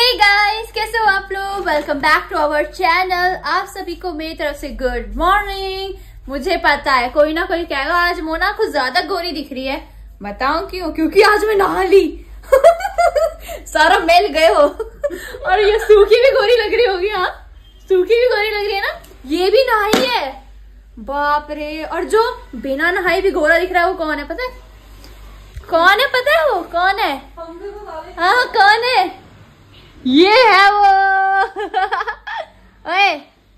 Hey guys, कैसे हो आप लोग। Welcome back to our channel. आप सभी को मेरी तरफ से गुड मॉर्निंग। मुझे पता है कोई ना कोई कहेगा आज मोना कुछ ज्यादा गोरी दिख रही है। बताऊं क्यों? क्योंकि आज मैं नहा ली। सारा मेल गए हो। और ये सूखी भी गोरी लग रही होगी। हाँ, सूखी भी गोरी लग रही है ना। ये भी नहाई है, बाप रे। और जो बिना नहाई भी गोरा दिख रहा है वो कौन है पता है? कौन है पता है? वो कौन है? हाँ, कौन है? ये है वो। ओए।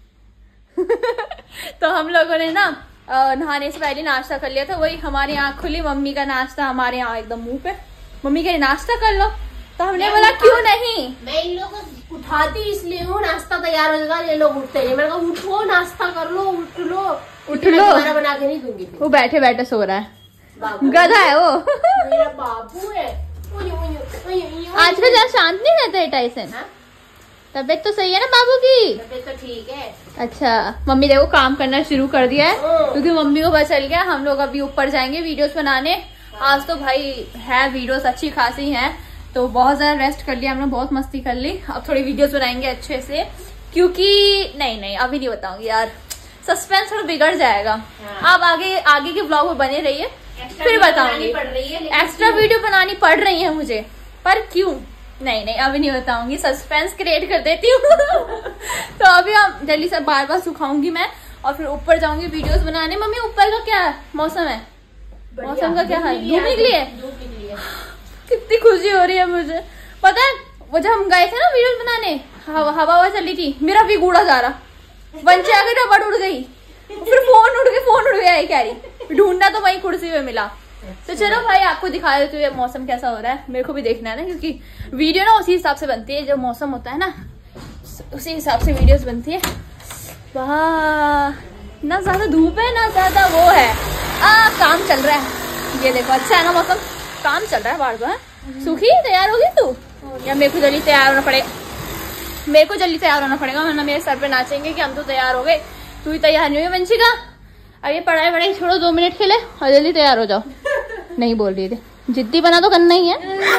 तो हम लोगों ने ना नहाने से पहले नाश्ता कर लिया था। वही हमारी आँख खुली, मम्मी का नाश्ता हमारे यहाँ एकदम मुंह पे। मम्मी कह नाश्ता कर लो, तो हमने बोला क्यों नहीं। मैं इन लोगों को उठाती इसलिए हूँ, नाश्ता तैयार हो जाएगा, ये लोग उठते हैं। मैंने कहा उठो, नाश्ता कर लो, उठ लो। दोबारा बना के नहीं दूंगी। वो बैठे बैठे सो रहा है, गधा है वो। मेरा बाबू है। आजकल ज्यादा शांत नहीं रहता है टाइसन। तबीयत तो सही है ना बाबू की? तबीयत तो ठीक है। अच्छा, मम्मी देखो काम करना शुरू कर दिया है, क्योंकि मम्मी को पता चल गया हम लोग अभी ऊपर जाएंगे वीडियोस बनाने। आज तो भाई है वीडियोस अच्छी खासी हैं, तो बहुत ज्यादा रेस्ट कर लिया हमने, बहुत मस्ती कर ली। अब थोड़ी वीडियोस बनाएंगे अच्छे से, क्योंकि नहीं अभी नहीं बताऊंगी यार, सस्पेंस थोड़ा बिगड़ जाएगा। आप आगे के ब्लॉग में बने रहिए, फिर बताऊंगी। एक्स्ट्रा वीडियो बनानी पड़ रही है मुझे, पर क्यों? नहीं अभी नहीं बताऊंगी, सस्पेंस क्रिएट कर देती हूँ। तो अभी हम जल्दी से बार सुखाऊंगी मैं, और फिर ऊपर जाऊंगी वीडियोस बनाने। मम्मी ऊपर का क्या मौसम है? मौसम का क्या हाल? धूप निकली है। कितनी खुशी हो रही है मुझे। पता है वो जब हम गए थे ना वीडियोस बनाने, हवा चल रही थी, मेरा भी उड़ा जा रहा। बंचे आ गई, रबड़ उड़ गई, फिर फोन उड़ गया है। कह रही ढूंढना तो वही कुर्सी पे मिला। तो चलो भाई आपको दिखा देती हूँ मौसम कैसा हो रहा है। मेरे को भी देखना है ना, क्योंकि वीडियो ना उसी हिसाब से बनती है, जब मौसम होता है ना उसी हिसाब से वीडियोस बनती है। वाह, ना ज्यादा धूप है ना ज्यादा वो है। काम चल रहा है। ये देखो अच्छा है ना मौसम, काम चल रहा है बार बार। सूखी तैयार होगी तू? या मेरे को जल्दी तैयार होना पड़ेगा? मेरे को जल्दी तैयार होना पड़ेगा, वरना मेरे सर पे नाचेंगे कि हम तो तैयार हो गए, तू ही तैयार नहीं हुई। वंशिका अब ये पढ़ाई छोड़ो, 2 मिनट के लिए और जल्दी तैयार हो जाओ। नहीं बोल रही थी, जिद्दी बना तो करना ही है।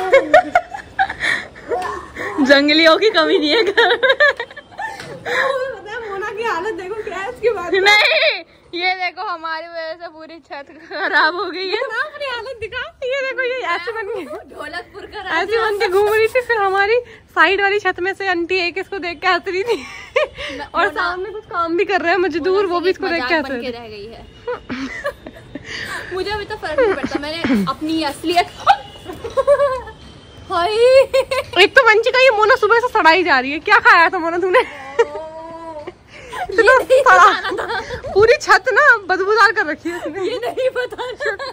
जंगलियों की कमी नहीं है घर में। मोना की हालत देखो क्या है इसके बाद। नहीं, ये देखो हमारी वजह से पूरी छत खराब हो गई है ना। अपनी हालत दिखा। ये देखो ये ऐसे बन के ढोलकपुर का ऐसे बन के घूम रही थी, फिर हमारी साइड वाली छत में से आंटी एक इसको देख के हंस रही थी। और सामने कुछ काम भी कर रहे हैं मजदूर, वो भी इसको देख के हंस रह गई है। मुझे अभी तो फर्क नहीं पड़ता, मैंने अपनी असलियत। एक तो वंशिका ये मोना सुबह से सड़ाई जा रही है। क्या खाया था मोना तूने? पूरी छत ना बदबूदार कर रखी है उसने। ये नहीं पता।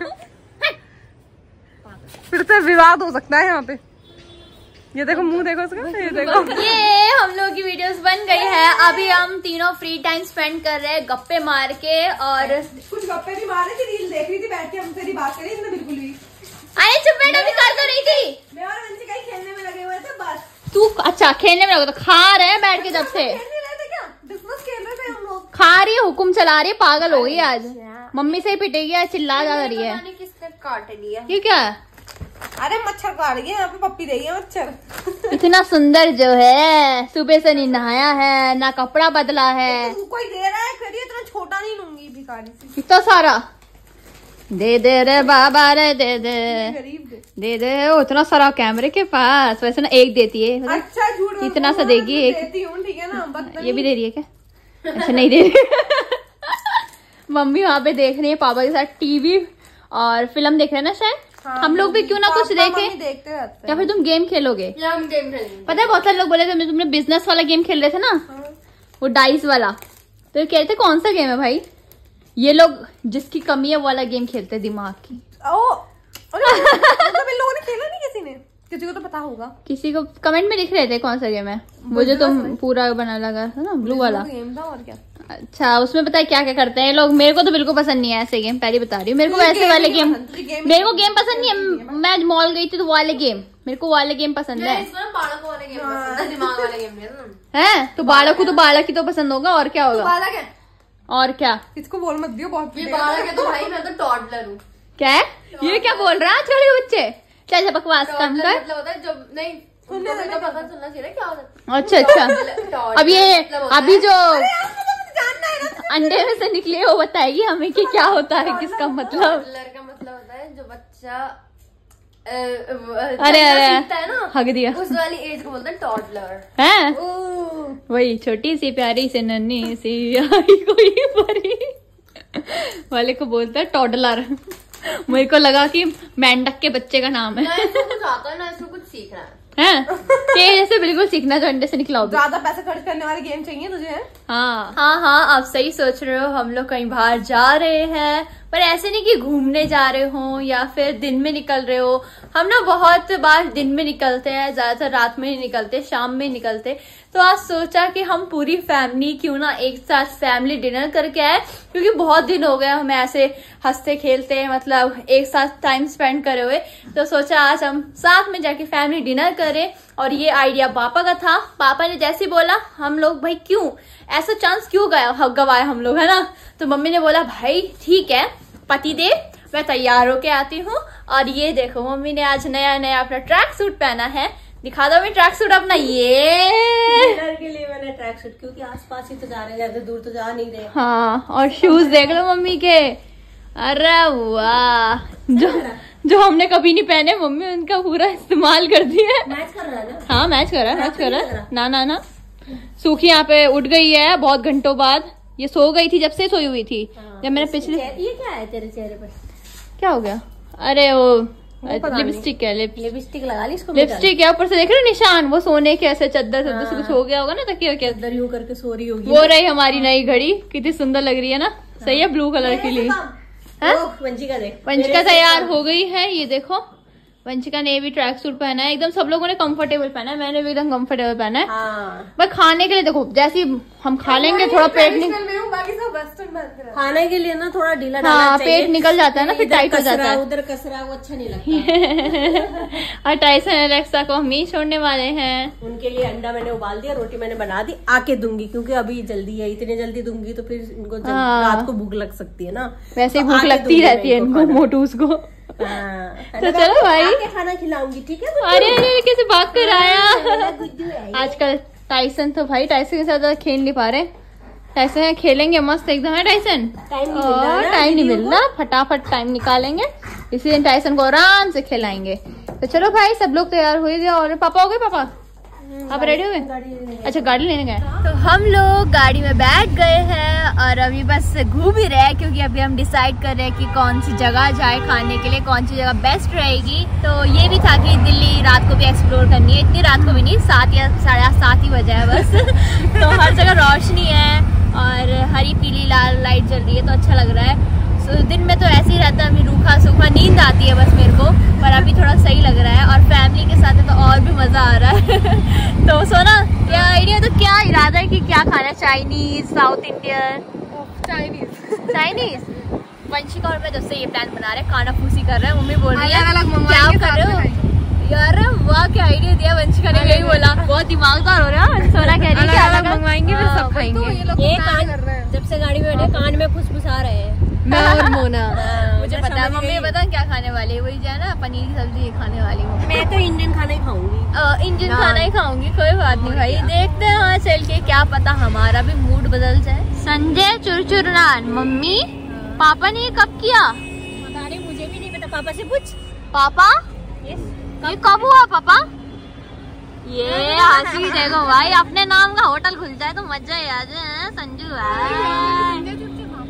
फिर तो विवाद हो सकता है यहाँ पे। ये देखो मुंह देखो उसका। ये देखो, ये हम लोग की वीडियोस बन गई है। अभी हम तीनों फ्री टाइम स्पेंड कर रहे हैं गप्पे मार के, और कुछ गप्पे भी मारे थे, रील देख रही थी बैठ के, हमसे नहीं बात करी इसने बिल्कुल भी। अरे चुप बैठ, अभी कर तो रही थी। मैं और वंशिका ही खेलने में लगे हुए थे बस। तू अच्छा खेलने में लगा, तो खा रहे हैं बैठ के जब से। खेल रहे थे हम लोग। खा रही है, हुक्म चला रही है, पागल हो गई आज। मम्मी से ही पिटेगी आज, चिल्ला जा रही है। किसने काट लिया? ये क्या? अरे मच्छर काट गए यहाँ पे, पप्पी रही है मच्छर। इतना सुंदर जो है, सुबह से नहीं नहाया है, ना कपड़ा बदला है। कोई दे रहा है खरीद, इतना छोटा नहीं लूंगी भिखारी से। इतना सारा दे दे रे बाबा रे, दे दे दे दे। उतना सारा कैमरे के पास, वैसे ना एक देती है। अच्छा झूठ, इतना सा देगी एक। देती हूँ ठीक है ना। ये भी दे रही है क्या? अच्छा नहीं दे रही। मम्मी वहाँ पे देख रही है पापा के साथ टीवी, और फिल्म देख रहे हैं ना शायद। हम लोग भी क्यों ना कुछ देखे, देखते रहते हैं। या फिर तुम गेम खेलोगे? हम गेम खेलेंगे। पता है बहुत सारे लोग बोले थे तुमने बिजनेस वाला गेम खेल रहे थे ना, वो डाइस वाला, तो ये कहते कौन सा गेम है भाई? ये लोग जिसकी कमी है वो वाला गेम खेलते हैं, दिमाग की। मतलब इन लोगों ने खेला नहीं, किसी को तो पता होगा। किसी को कमेंट में लिख रहे थे कौन सा गेम है वो, जो तुम पूरा बना लगा था ना, ब्लू वाला गेम था। और क्या? अच्छा, उसमें पता है क्या क्या करते हैं लोग। मेरे को तो बिल्कुल पसंद नहीं है ऐसे गेम, पहले बता रही हूँ। मेरे को वैसे वाले गेम, मेरे को गेम पसंद नहीं है। मैं मॉल गई थी तो वाले गेम, मेरे को वाले गेम पसंद है। बालक वाले गेम पसंद है, दिमाग वाले गेम नहीं है। तो बालक को तो बालक ही तो पसंद होगा, और क्या होगा? बालक है और क्या? इसको बोल मत दियो, बहुत बालक है तो भाई मैं तो टॉडलर हूँ। क्या है ये? क्या बोल रहा है आजकल के बच्चे? क्या बकवास कम कर। मतलब होता है जब नहीं उनको पता चलना चाहिए क्या होता है। अच्छा अब ये अभी जो अंडे में से निकले वो बताएगी हमें कि क्या होता है, किसका मतलब। टॉडलर का मतलब होता है जो बच्चा अरे है ना, हग दिया, उस वाली एज को बोलते हैं टॉडलर। है वही छोटी सी प्यारी से नन्ही सी आई कोई परी वाले को बोलता है टॉडलर। मेरे को लगा कि मेंढक के बच्चे का नाम है। ना इसको कुछ आता है ना इसको कुछ सीखना है। जैसे बिल्कुल सीखना जो अंडे से निकला हो। ज्यादा पैसे खर्च करने वाले गेम चाहिए तुझे है? हाँ आप सही सोच रहे हो। हम लोग कहीं बाहर जा रहे हैं, पर ऐसे नहीं कि घूमने जा रहे हो या फिर दिन में निकल रहे हो। हम ना बहुत बार दिन में निकलते हैं, ज्यादातर रात में नहीं निकलते, शाम में निकलते। तो आज सोचा कि हम पूरी फैमिली क्यों ना एक साथ फैमिली डिनर करके आए, क्योंकि बहुत दिन हो गए हमें ऐसे हंसते खेलते मतलब एक साथ टाइम स्पेंड करे हुए। तो सोचा आज हम साथ में जाके फैमिली डिनर करें। और ये आइडिया पापा का था। पापा ने जैसे बोला हम लोग भाई क्यों ऐसा चांस क्यों गवाए हम लोग, है ना। तो मम्मी ने बोला भाई ठीक है पति देव मैं तैयार होके आती हूँ। और ये देखो मम्मी ने आज नया नया अपना ट्रैक सूट पहना है। दिखा दो मैं ट्रैक सूट अपना। ये डिनर के लिए मैंने ट्रैक सूट, क्योंकि आसपास ही तो जा रहे हैं, ज्यादा दूर तो जा नहीं रहे। हाँ और शूज देख लो मम्मी के। अरे वाह जो हमने कभी नहीं पहने, मम्मी उनका पूरा इस्तेमाल कर दिया है। मैच कर रहा है ना? हाँ मैच कर रहा है। ना सूखी यहाँ पे उठ गई है बहुत घंटों बाद। ये सो गई थी जब से सोई हुई थी। जब मैंने पिछले ये क्या है तेरे चेहरे पर? क्या हो गया? अरे वो लिपस्टिक है। लिपस्टिक लगा ली इसको? लिपस्टिक है ऊपर से देख रहे हो निशान, वो सोने के ऐसे चद्दर से कुछ हो गया होगा ना तकिया के अंदर यूं करके सो रही होगी। वो रही हमारी नई घड़ी, कितनी सुंदर लग रही है ना। सही है ब्लू कलर के लिए। वंशिका देख, वंशिका तैयार हो गई है। ये देखो वंशिका ने भी ट्रैक सूट पहना है एकदम। सब लोगों ने कंफर्टेबल पहना है, मैंने भी एकदम कंफर्टेबल पहना है। पर खाने के लिए देखो जैसे हम खा लेंगे थोड़ा पेट खाने के लिए ना थोड़ा ढीला हाँ पेट निकल जाता है ना, फिर टाइट हो जाता है। उधर कसरा वो अच्छा नहीं लगता। और टाइसन एलेक्सा को हम ही छोड़ने वाले हैं। उनके लिए अंडा मैंने उबाल दिया, रोटी मैंने बना दी, आके दूंगी क्योंकि अभी जल्दी है। इतनी जल्दी दूंगी तो फिर इनको रात को भूख लग सकती है ना। वैसे ही भूख लगती रहती है इनको मोटूस को। तो चलो भाई खाना खिलाऊंगी ठीक है। अरे अरे कैसे भाग कर आया। आजकल टाइसन तो भाई टाइसन के साथ खेल नहीं पा रहे। टाइसन खेलेंगे मस्त एकदम है। टाइसन टाइम नहीं मिल रहा, फटाफट टाइम निकालेंगे, इसी दिन टाइसन को आराम से खिलाएंगे। तो चलो भाई सब लोग तैयार हो गए। और पापा हो गए? पापा आप रेडी हो गए? अच्छा गाड़ी लेने गए। तो हम लोग गाड़ी में बैठ गए हैं और अभी बस घूम ही रहे हैं, क्योंकि अभी हम डिसाइड कर रहे हैं कि कौन सी जगह जाए खाने के लिए, कौन सी जगह बेस्ट रहेगी। तो ये भी था कि दिल्ली रात को भी एक्सप्लोर करनी है। इतनी रात को भी नहीं, 7 या 7:30 ही बजा है बस। तो हर जगह रोशनी है और हरी पीली लाल लाइट जल रही है तो अच्छा लग रहा है। दिन में तो ऐसे ही रहता है, रूखा सूखा नींद आती है बस मेरे को, पर अभी थोड़ा सही लग रहा है और फैमिली के साथ है तो और भी मजा आ रहा है। तो सोना क्या आइडिया, तो क्या इरादा है कि क्या खाना है? Chinese, South Indian? Chinese. Vanshika और मैं दोस्तों ये प्लान बना रहे हैं, खाना फूसी कर रहे हैं। मम्मी बोल रही है क्या कर रहे हो यार? वाह क्या आइडिया दिया वंशिका ने, यही बोला। बहुत दिमागदार हो रहा है। सोना कह रही है अलग मंगवाएंगे फिर सब खाएंगे। ये कान जब से गाड़ी में बैठे कान में फुसफुसा रहे हैं मैं और मोना। मुझे पता है मम्मी बता क्या खाने वाली है, वही जो है ना पनीर की सब्जी खाने वाली हूँ। मैं तो इंडियन खाना ही खाऊंगी। इंडियन खाना ही खाऊंगी, कोई बात नहीं भाई। देखते हैं वहाँ चल के, क्या पता हमारा भी मूड बदल जाए। संजय चुरचुर नान। मम्मी पापा ने ये कब किया? पता नहीं, मुझे भी नहीं पता, पापा से पूछ। पापा ये कब हुआ पापा? ये हंसी देखो भाई, अपने नाम का होटल खुल जाए तो मजा ही आ जाए। संजू भाई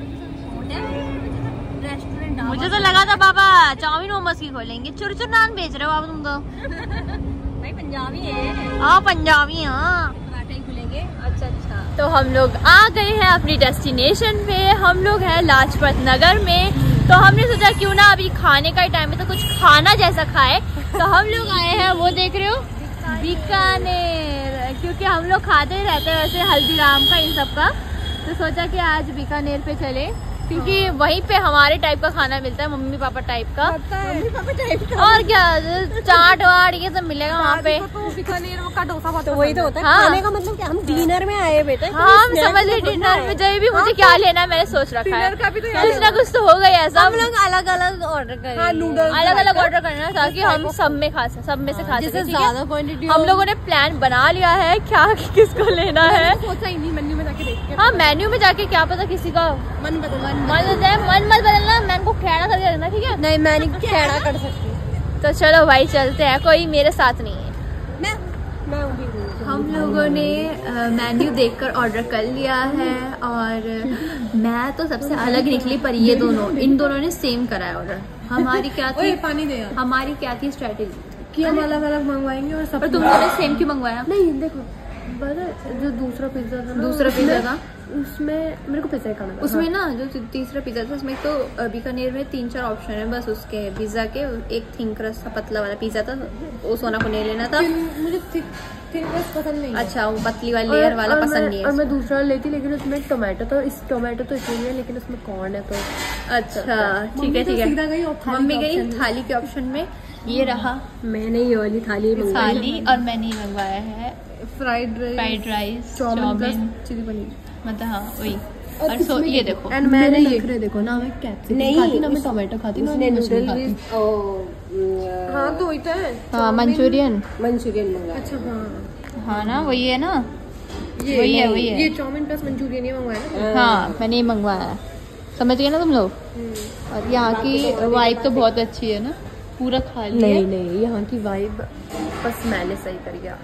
मुझे तो लगा था पापा चाउमीन मोमोज की खोलेंगे, चुरचुर नान बेच रहे हो आप तुम तो। भाई पंजाबी है। हाँ पंजाबी हाँ खुलेंगे। अच्छा। तो हम लोग आ गए हैं अपनी डेस्टिनेशन पे। हम लोग हैं लाजपत नगर में। तो हमने सोचा क्यों ना अभी खाने का ही टाइम है तो कुछ खाना जैसा खाए। तो हम लोग आए हैं, वो देख रहे हो, बीकानेर, क्योंकि हम लोग खाते रहते हैं वैसे हल्दीराम का इन सब का। तो सोचा कि आज बीकानेर पे चले। क्योंकि वहीं पे हमारे टाइप का खाना मिलता है, मम्मी पापा टाइप का। और क्या, चाट वाट ये सब मिलेगा वहाँ पे। का डोसा तो वही तो होता है। हाँ। खाने का मतलब क्या, हम डिनर में आए बेटे। हम समझ रहे डिनर में जब भी मुझे क्या लेना है मैंने सोच रखा है। कुछ ना कुछ तो होगा ऐसा। हम लोग अलग अलग ऑर्डर करेंगे, नूडल्स अलग अलग ऑर्डर करना ताकि हम सब में खा सके, सब में से खा सके। ज्यादा क्वांटिटी हम लोगों ने प्लान बना लिया है क्या किसको लेना है। सोचा ही नहीं, मेन्यू में जाके देखते हैं। हाँ मेन्यू में जाके क्या पता किसी का मन बदल मन मत बदलना, मैं को खैड़ा करके रखना ठीक है। नहीं, मैं नहीं खैड़ा कर सकती। तो चलो भाई चलते हैं, कोई मेरे साथ नहीं है। मैं हम लोगों ने मेन्यू देखकर ऑर्डर कर लिया है और मैं तो सबसे अलग निकली, पर ये दोनों इन दोनों ने सेम करा है ऑर्डर। हमारी क्या थी, पानी दे हमारी क्या थी स्ट्रेटेजी कि हम अलग अलग मंगवाएंगे और सब। पर तुम लोगों ने सेम क्यों मंगवाया? नहीं देखो, जो दूसरा पिज्जा था ना, दूसरा पिज्जा था उसमें मेरे को पिज्जा खाना था। उसमें ना जो तीसरा पिज्जा था उसमें तो बीकानेर में 3-4 ऑप्शन है बस उसके पिज्जा के। एक थिन क्रस्ट था, पतला वाला पिज्जा था, वो सोना को नहीं लेना था। मुझे थिन क्रस्ट पसंद नहीं है। अच्छा, वो पतली वाली लेयर वाला पसंद नहीं है। और मैं दूसरा लेती, लेकिन उसमें टोमेटो तो इसलिए है, लेकिन उसमें कॉर्न है तो अच्छा ठीक है ठीक है। मम्मी गई थाली के ऑप्शन में, ये रहा मैंने ये वाली थाली थाली और मैंने ये मंगवाया है fried rice chowmein chilli paneer, मतलब हाँ वही। और सो ये देखो, एंड मैंने ये देखो ना, मैं कैप्सिकम खाती ना, मैं टोमेटो खाती ना, मैं मशरूम खाती। हाँ तो वही तो है। हाँ मंचूरियन मंगा। अच्छा हाँ हाँ ना वही है ना, वही है वही ये चाउमीन प्लस मंचूरियन ही मंगवाया ना। हाँ मैंने ये मंगवाया है, समझ गए ना तुम लोग। और यहाँ की वाइब तो बहुत अच्छी है ना, पूरा खाली है। नहीं यहाँ की वाइब बस मैंने सही करी है।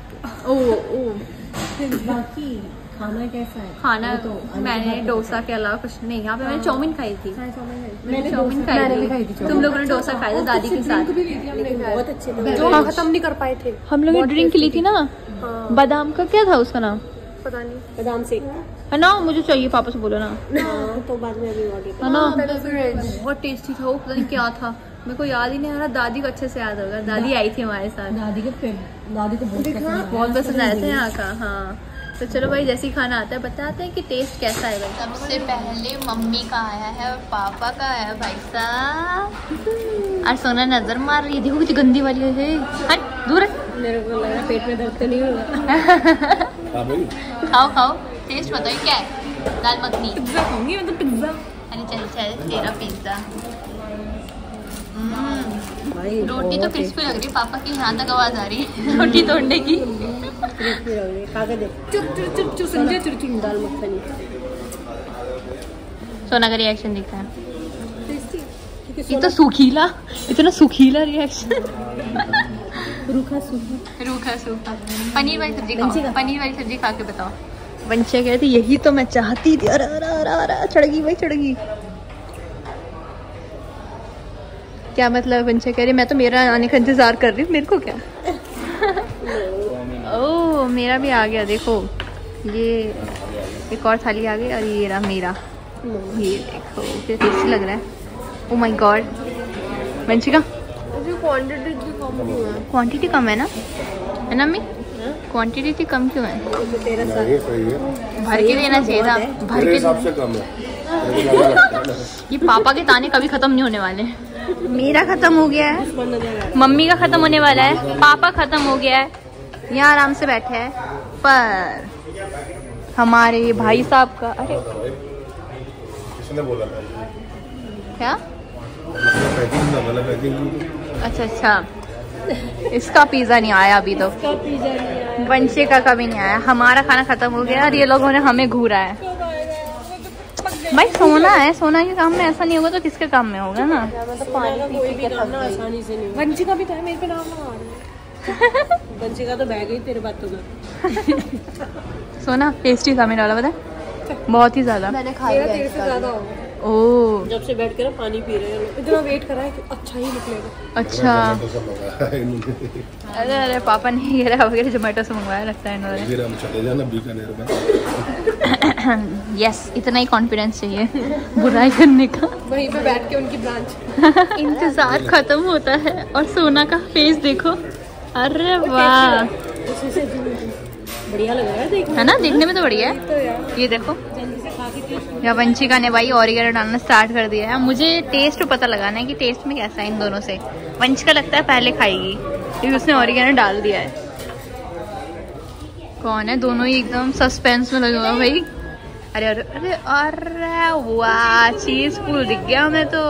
बाकी खाना कैसा है? खाना तो मैंने डोसा के अलावा कुछ नहीं, यहाँ पे मैंने चाउमीन खाई थी। मैंने चाउमीन खाई थी। तुम लोगों ने डोसा खाया था दादी के साथ, बहुत अच्छे जो खत्म नहीं कर पाए थे। हम लोग ड्रिंक ली थी ना, बादाम का क्या था उसका नाम? पता नहीं, बादाम शेक है ना, मुझे चाहिए, पापा से बोलो ना। तो बाद में अभी ऑर्डर है ना, बहुत टेस्टी था वो, पता नहीं क्या था, मेरे को याद ही नहीं आ रहा। दादी को अच्छे से याद होगा, दादी आई थी हमारे साथ। दादी को बहुत पसंद आया था यहाँ का। हाँ तो चलो भाई, जैसे ही खाना आता है बताते हैं कि टेस्ट कैसा है। सबसे पहले मम्मी का आया है और पापा का आया भाई साहब। और सोना नजर मार रही है, देखो कितनी गंदी वाली है। हट दूर है। मेरे को लग रहा है पेट में दर्द तो नहीं होगा। खाओ खाओ, टेस्ट बताओ क्या है। दाल मखनी पिज्जा खाऊंगी मैं तो, पिज्जा। अरे चल चल तेरा पिज्जा। भाई रोटी तो क्रिस्पी लग रही है, पापा की यहाँ तक आवाज आ रही है रोटी तोड़ने की। दाल मखनी। सोना का रिएक्शन दिखा है, ये तो सूखीला, इतना सूखीला रिएक्शन। रूखा सूखा। पनीर वाली सब्जी खाओ, पनीर वाली सब्जी खा के बताओ। वंशिया कह रही थी यही तो मैं चाहती थी। अरे चढ़गी भाई चढ़गी। क्या मतलब? वंशिया कह रही मैं तो मेरा आने का इंतजार कर रही हूँ, मेरे को क्या। ओह मेरा भी आ गया, देखो ये एक और थाली आ गई और ये रहा मेरा। ये देखो कितना टेस्टी लग रहा है। Oh my God. Vanshika quantity कम है ना मम्मी? क्वांटिटी कम क्यों है? भर के देना चाहिए था, भर के हिसाब से कम है। ये पापा के ताने कभी खत्म नहीं होने वाले। मेरा खत्म हो गया है, मम्मी का खत्म होने वाला है, पापा खत्म हो गया है, यहाँ आराम से बैठे हैं। पर हमारे भाई साहब का, अरे किसने बोला था क्या? पैकिंग अच्छा इसका पिज्जा नहीं आया अभी तो, वंशे का कभी नहीं आया। हमारा खाना खत्म हो गया और ये लोगों ने हमें घूरा है। भाई सोना है, सोना के काम में ऐसा नहीं होगा तो किसके काम में होगा ना। वंशिका भी तो है, मेरे पे नाम लगा रही है। वंशिका तो बह गई तेरे बातों का। सोना टेस्टी था मेरा वाला, पता बहुत ही ज्यादा। मैंने खा लिया, तेरे से ज्यादा होगा। ओह जब से बैठ के ना पानी पी रहे हैं, इतना वेट कर रहा है कि अच्छा ही निकलेगा। अच्छा। अरे पापा ने ये रहा वगैरह जोमेटो से मंगवाया लगता है इन्होंने। हम चले जाना बीकानेर में। यस इतना ही कॉन्फिडेंस चाहिए बुराई करने का। वहीं पे बैठ के उनकी ब्रांच। इंतजार खत्म होता है और सोना का फेस देखो, अरे वाह। बढ़िया लग रहा है देखने, है ना, देखने में तो बढ़िया है। ये देखो या वंशिका ने भाई ऑरिगेनो डालना स्टार्ट कर दिया है। मुझे टेस्ट पता लगाना है कि टेस्ट में कैसा है इन दोनों से। वंशिका लगता है पहले खाएगी क्योंकि उसने ऑरिगेनो डाल दिया है। कौन है? दोनों ही एकदम सस्पेंस में लगे हुए हैं भाई। अरे अरे अरे अरे वाह, चीज फूल दिख गया हमें तो।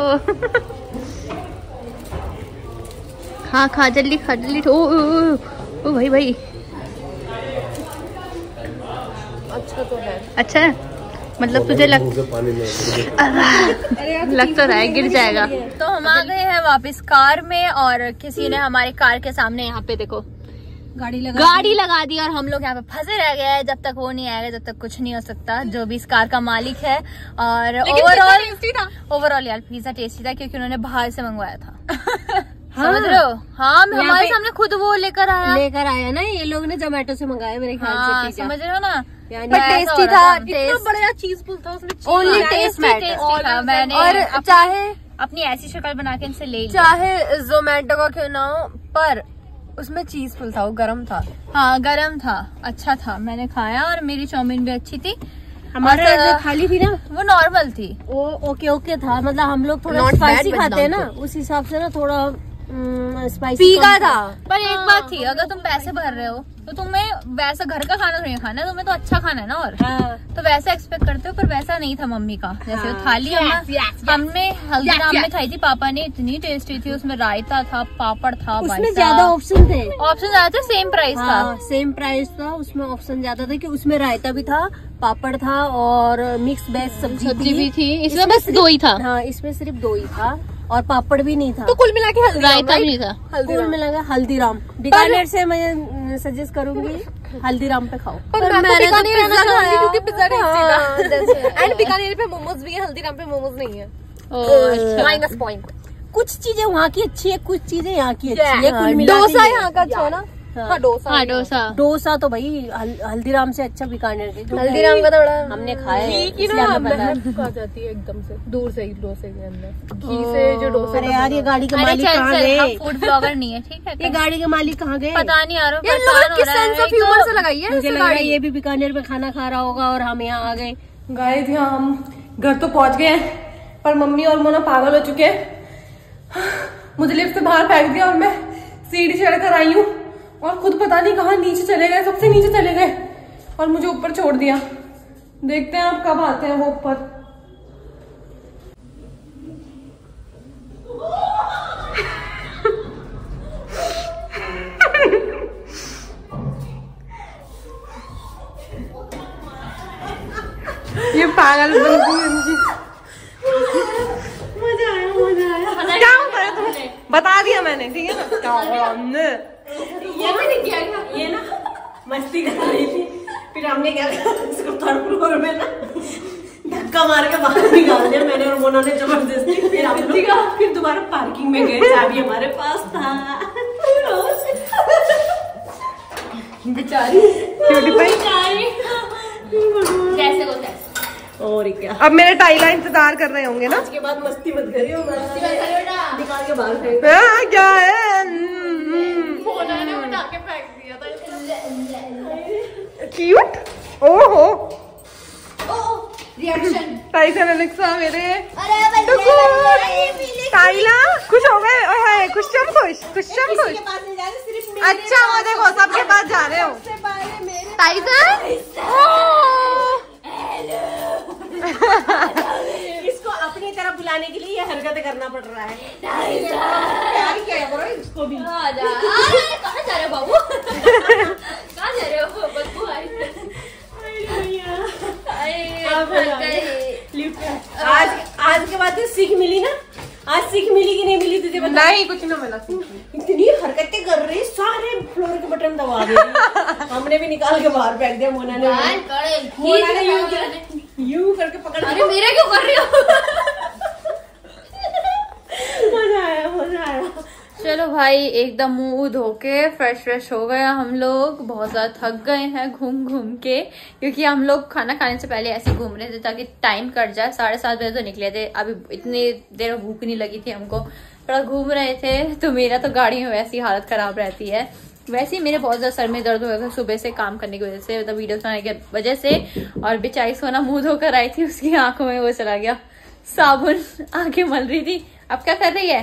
हाँ खा जल्दी खा जल्दी। ओ भाई भाई अच्छा तो है। अच्छा है, मतलब तुझे लग तो रहा है गिर जाएगा। तो हम आ गए हैं वापस कार में और किसी ने हमारे कार के सामने यहाँ पे देखो गाड़ी लगा दी और हम लोग यहाँ पे फंसे रह गए हैं। जब तक वो नहीं आएगा जब तक कुछ नहीं हो सकता। जो भी इस कार का मालिक है। और ओवरऑल यार पिज्जा टेस्टी था क्योंकि उन्होंने बाहर से मंगवाया था। समझ रहे हो? हाँ, हमारे सामने खुद वो लेकर आया ना। ये लोग ने जोमेटो से मंगाया मेरे ख्याल से पिज्जा। समझ रहे हो ना? टेस्टी था, इतना बड़ा चीज फुल था उसमें। ओनली टेस्टी था। मैंने और चाहे अपनी ऐसी शक्ल बना के इनसे ले, चाहे जोमेटो का क्यों ना हो, पर उसमें चीज फुल था, वो गरम था। हाँ गरम था, अच्छा था, मैंने खाया और मेरी चाउमीन भी अच्छी थी। हमारे खाली थी ना, वो नॉर्मल थी, वो ओके था। मतलब हम लोग थोड़ा स्पाइसी खाते हैं ना, उस हिसाब से ना थोड़ा स्पाइसी फीका था। पर एक बात थी, अगर तुम पैसे भर रहे हो तो तुम्हें वैसा घर का खाना नहीं खाना है, तुम्हें तो अच्छा खाना है ना। और तो वैसा एक्सपेक्ट करते हो, पर वैसा नहीं था मम्मी का। जैसे थाली हमने हल्दीराम में खाई थी, पापा ने, इतनी टेस्टी थी। उसमें रायता था, पापड़ था, उसमें ज्यादा ऑप्शन ज्यादा थे, सेम प्राइस था। सेम प्राइस था, उसमें ऑप्शन ज्यादा था कि उसमें रायता भी था, पापड़ था और मिक्स वेज सब्जी भी थी। इसमें बस 2 ही था। हाँ, इसमें सिर्फ 2 ही था और पापड़ भी नहीं था। तो कुल मिला के रायता भी नहीं था। कुल मिला के हल्दीराम। बीकानेर से मैं सजेस्ट करूंगी हल्दीराम पे खाओ। पर मैंने तो पिज्जा खाया क्योंकि पिज्जा टेस्टी था। एंड बीकानेर पे मोमोज भी है, हल्दीराम पे मोमोज नहीं है। Minus point. कुछ चीजें वहाँ की अच्छी है, कुछ चीजें यहाँ की अच्छी है। कुल मिला डोसा यहाँ का अच्छा है ना। हाँ डोसा तो भाई हल्दीराम से अच्छा बीकानेर के। हल्दीराम का थोड़ा हमने खाया है, खा जाती है एकदम से दूर से ही डोसे के अंदर घी से जो डोसा। अरे यार ये गाड़ी के मालिक कहाँ गए? फूड ब्लॉगर नहीं है, ठीक है? ये गाड़ी के मालिक कहाँ गए? पता नहीं आ रहा। से लगाई है। मुझे लग रहा है ये भी बीकानेर में खाना खा रहा होगा और हम यहाँ आ गए। गाइस यहाँ हम घर तो पहुंच गए हैं, पर मम्मी और मोना पागल हो चुके हैं। मुझे लिफ्ट से बाहर फेंक दिया और मैं सीढ़ी चढ़कर आई हूँ और खुद पता नहीं कहाँ नीचे चले गए, सबसे नीचे चले गए और मुझे ऊपर छोड़ दिया। देखते हैं आप कब आते हैं वो ऊपर। ये पागल मजा आया। क्या होता है तुम बता दिया मैंने, ठीक है ना? क्या हमने ये मैंने किया था, ये ना मस्ती कर रही थी, फिर हमने क्या किया इसको थर्ड फ्लोर में ना धक्का मार के बाहर निकाल दिया मैंने और मोना ने जबरदस्ती। फिर हम लोग फिर दोबारा पार्किंग में गए, चाबी हमारे पास था। बेचारी जैसे होता है। और क्या, अब मेरे टाइला इंतजार कर रहे होंगे ना। उसके बाद मस्ती मत करियो, निकाल के बाहर फेंक। क्या है उठा के फेंक दिया था। क्यूट। ओहो रिएक्शन टाइसन एलेक्सा मेरे टाइला खुश हो गए। ओए खुशम खुश खुशम खुश। अच्छा वो देखो सबके पास जा रहे हो। टाइसन इसको अपनी तरफ बुलाने के लिए ये हरकतें करना पड़ रहा है। प्यार किया करो इसको भी। कहाँ जा रहे हो बाबू? कहाँ जा रहे हो? बदबू आ रही है। आज के बाद सीख मिली ना? आज सीख मिली कि नहीं मिली तुझे बता? नहीं कुछ ना मिला। इतनी हरकतें कर रही, सारे फ्लोर के बटन दबा दिए। हमने भी निकाल के बाहर फेंक दिया। मोना ने यूं करके पकड़। अरे मेरे क्यों कर रही हो? मजा आया। चलो भाई एकदम मुंह धो के फ्रेश हो गया हम लोग। बहुत ज्यादा थक गए हैं घूम के, क्योंकि हम लोग खाना खाने से पहले ऐसे घूम रहे थे ताकि टाइम कट जाए। 7:30 बजे तो निकले थे, अभी इतनी देर भूख नहीं लगी थी हमको, थोड़ा घूम रहे थे। तो मेरा तो गाड़ी में वैसी हालत खराब रहती है, वैसे ही मेरे बहुत ज्यादा सर में दर्द हो गया था सुबह से काम करने की वजह से, मतलब वीडियो बनाने की वजह से। और बेचारी सोना मुंह धोकर आई थी, उसकी आंखों में वो चला गया साबुन, आंखें मल रही थी। अब क्या कर रही है?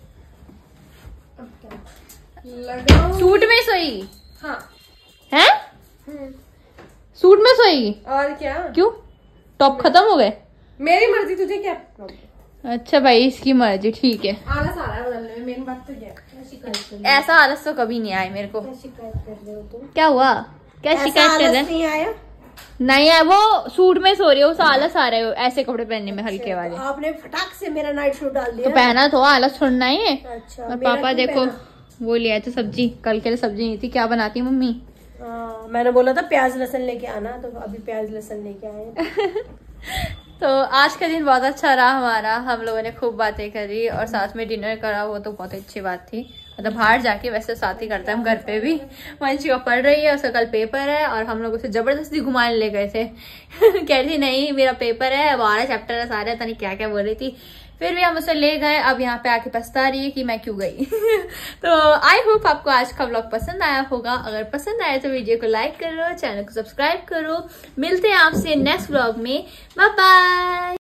सूट में सोई? हाँ। है? सूट में सोई? और क्या? क्यों, टॉप खत्म हो गए? मेरी मर्जी, तुझे क्या? अच्छा भाई, इसकी मर्जी, ठीक है। आलस आ रहा है बदलने में, मेन बात तो क्या है? ऐसा आलस तो कभी नहीं आया मेरे को। शिकायत कर रहे हो तुम? क्या हुआ? क्या शिकायत कर रहे हैं? नहीं आया? नहीं है, वो सूट में सो रही है, उस आलस आ रहे हो ऐसे कपड़े पहनने में, हल्के वाले। आपने फटाक से मेरा नाइट सूट डाल दिया। तो पहना तो आलस छोड़ना ही है। अच्छा, और पापा देखो वो ले आए थे सब्जी, कल के लिए सब्जी नहीं थी। क्या बनाती है मम्मी? मैंने बोला था प्याज लहसुन लेके आना, तो अभी प्याज लहसुन लेके आए। तो आज का दिन बहुत अच्छा रहा हमारा, हम लोगों ने खूब बातें करी और साथ में डिनर करा, वो तो बहुत अच्छी बात थी। मतलब बाहर जाके वैसे साथ ही करते हैं हम, घर पे भी। वंशिका पढ़ रही है, उसका कल पेपर है और हम लोग उसे जबरदस्ती घुमाने ले गए थे। कह रही थी नहीं मेरा पेपर है, 12 चैप्टर है सारे, पता नहीं क्या क्या बोल रही थी। फिर भी हम उसे ले गए, अब यहाँ पे आके पछता रही है कि मैं क्यों गई। तो आई होप आपको आज का व्लॉग पसंद आया होगा। अगर पसंद आया तो वीडियो को लाइक करो, चैनल को सब्सक्राइब करो। मिलते हैं आपसे नेक्स्ट व्लॉग में, बाय बाय।